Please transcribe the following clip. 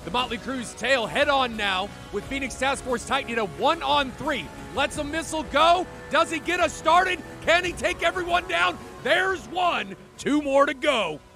The Motley Crew's tail head on now with Phoenix Task Force Titan in a 1-on-3. Lets a missile go. Does he get us started? Can he take everyone down? There's one. 2 more to go.